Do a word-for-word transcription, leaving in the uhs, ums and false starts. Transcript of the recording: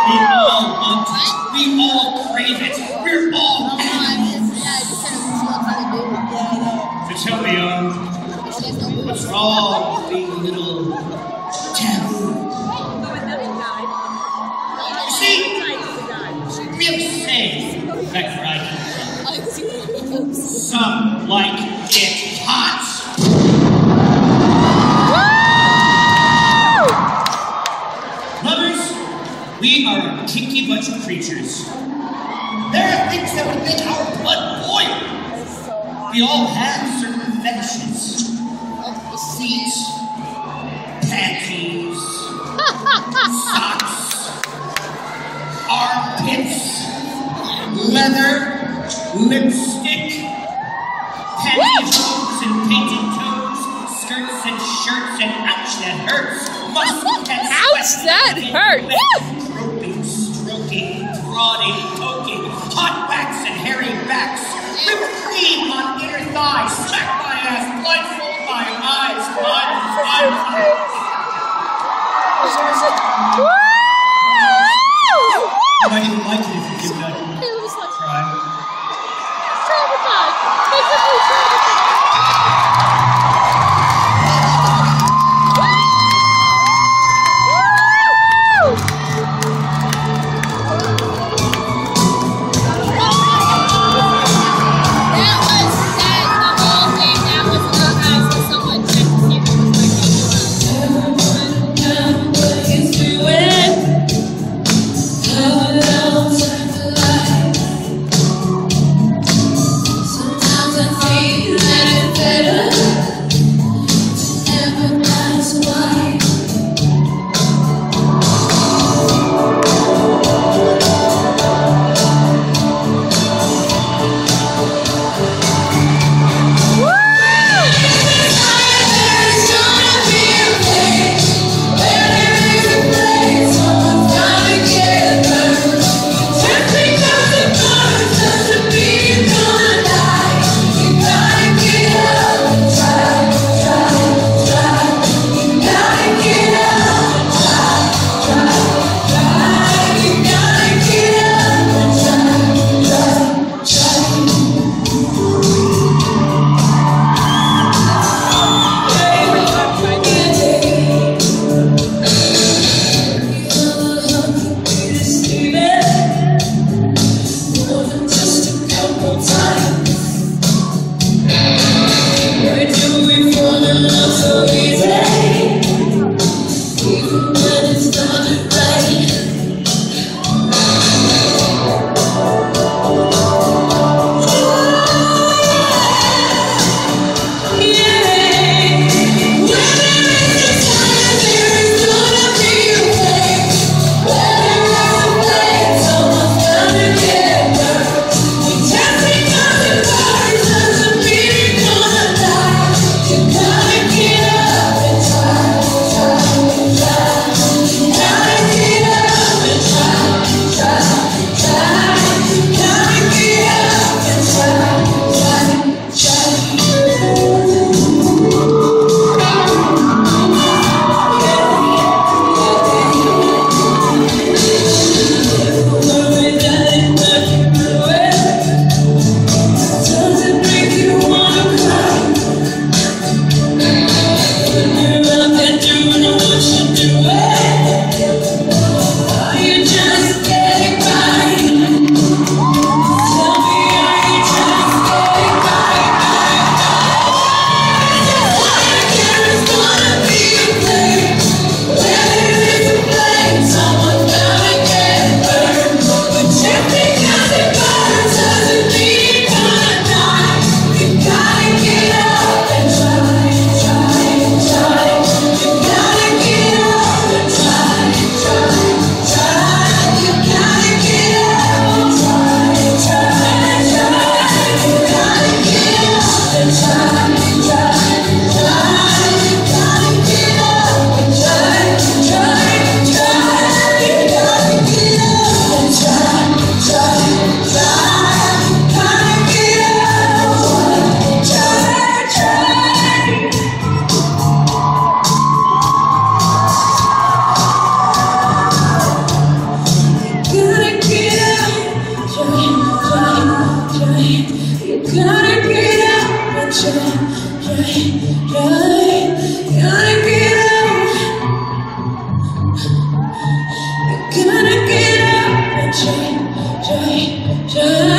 We all want it. We all crave it. We're all So tell me, um, what's wrong with being a little taboo? You see, we have a saying back where I come from. Some like it hot. Lovers, we are a kinky bunch of creatures. There are things that would make our blood boil. We all have certain fetishes. Feet, panties, socks, armpits, leather, lipstick, pantyhose and painted toes, skirts and shirts, and ouch, that hurts. Must and ouch, that hurts. Groping, stroking, prodding, poking, hot wax and hairy backs, whipped cream on inner thighs, smack my ass, blindfold my eyes, blood, blood. You might even like it if you give that a try. Gonna get out and try, try, try.